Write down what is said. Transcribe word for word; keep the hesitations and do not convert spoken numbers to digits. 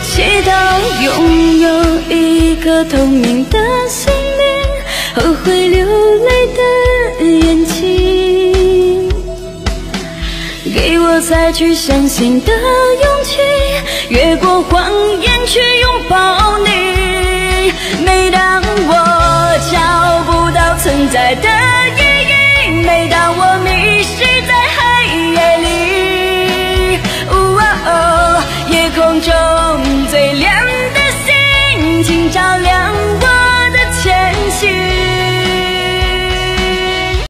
祈祷拥有一个透明的心灵和会流泪的眼睛，给我再去相信的勇气，越过谎言去拥抱你。每当我找不到存在的意义，每当我迷失在黑夜里，哦哦，夜空中最亮的星，请照亮